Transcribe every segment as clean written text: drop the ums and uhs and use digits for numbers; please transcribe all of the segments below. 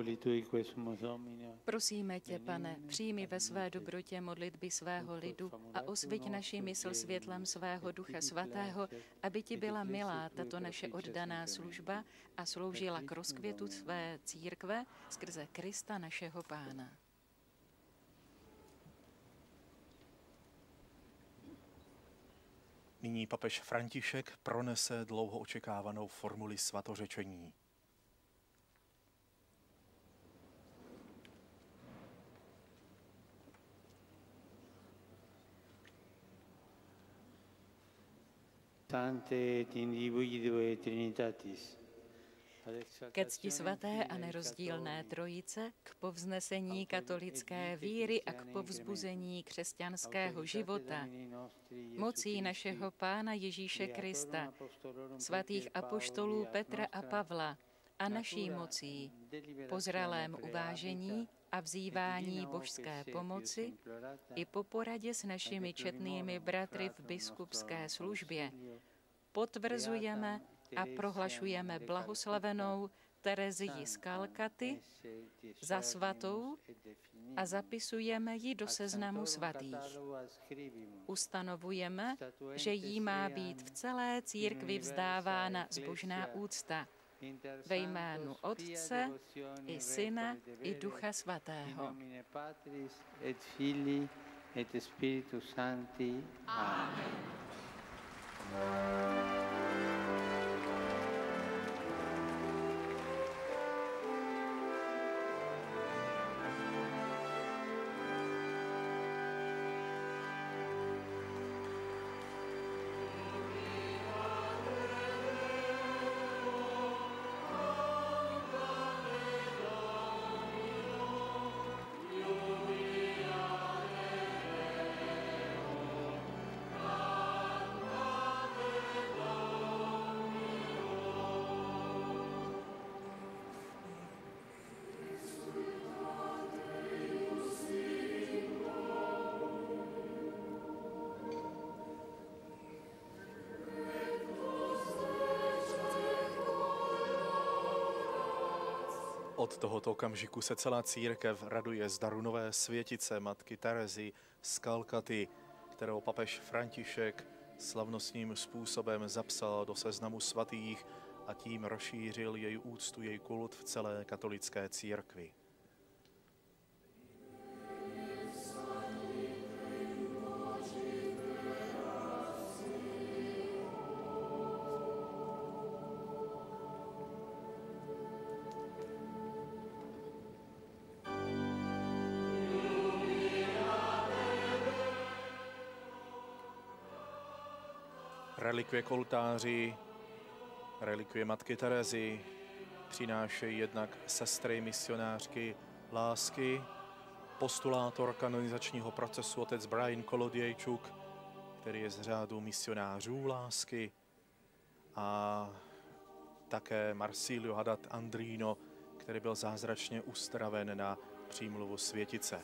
voli tui quesumus Domine. Prosíme tě, Pane, přijmi ve své dobrotě modlitby svého lidu a osviť naši mysl světlem svého Ducha Svatého, aby ti byla milá tato naše oddaná služba a sloužila k rozkvětu své církve skrze Krista našeho Pána. Nyní papež František pronese dlouho očekávanou formuli svatořečení. Tante et individue Trinitatis. Ke cti svaté a nerozdílné trojice, k povznesení katolické víry a k povzbuzení křesťanského života, mocí našeho Pána Ježíše Krista, svatých apoštolů Petra a Pavla a naší mocí, po zralém uvážení a vzývání božské pomoci i po poradě s našimi četnými bratry v biskupské službě, potvrzujeme a prohlašujeme blahoslavenou Terezii z Kalkaty za svatou a zapisujeme ji do seznamu svatých. Ustanovujeme, že jí má být v celé církvi vzdávána zbožná úcta ve jménu Otce i Syna i Ducha Svatého. Amen. Od tohoto okamžiku se celá církev raduje z daru nové světice matky Terezy z Kalkaty, kterou papež František slavnostním způsobem zapsal do seznamu svatých a tím rozšířil její úctu, její kult v celé katolické církvi. Relikvie k oltáři, relikvie matky Terezy přinášejí jednak sestry misionářky lásky, postulátor kanonizačního procesu otec Brian Kolodějčuk, který je z řádu misionářů lásky, a také Marsilio Haddad Andrino, který byl zázračně uzdraven na přímluvu světice.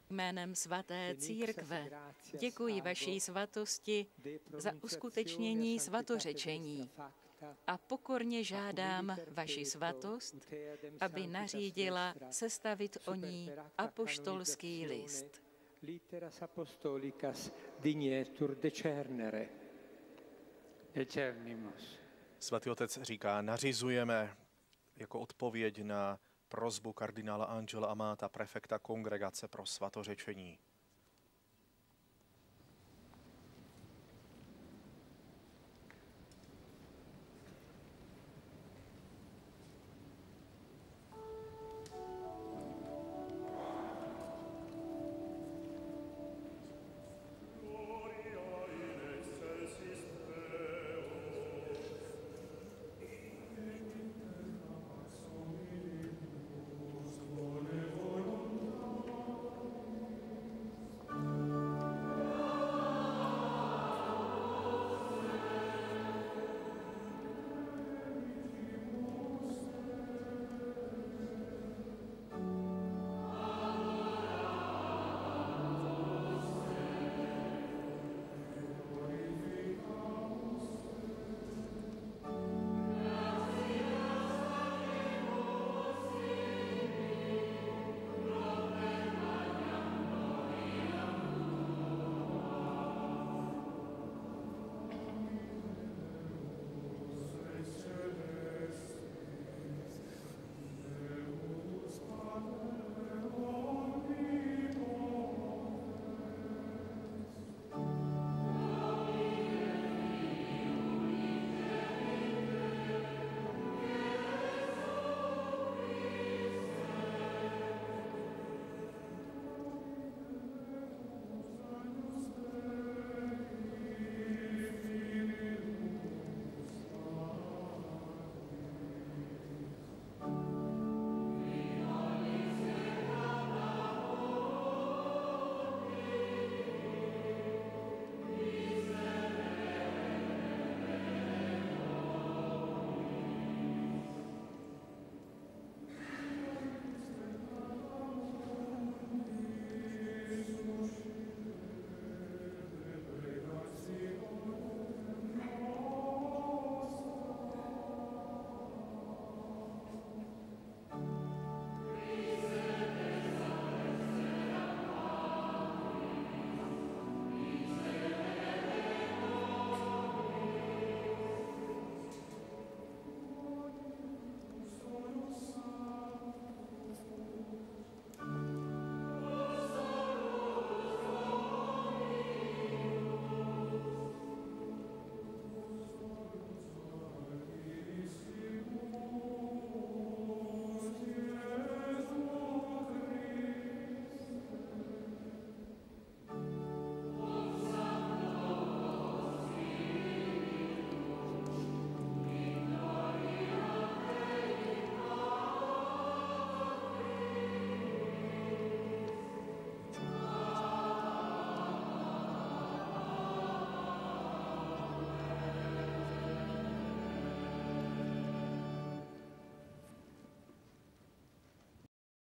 Jménem svaté církve děkuji vaší svatosti za uskutečnění svatořečení a pokorně žádám vaši svatost, aby nařídila sestavit o ní apoštolský list. Litteras apostolicas dignetur decernere. Decernimus. Svatý otec říká, nařizujeme jako odpověď na prosbu kardinála Angela Amata, prefekta Kongregace pro svatořečení.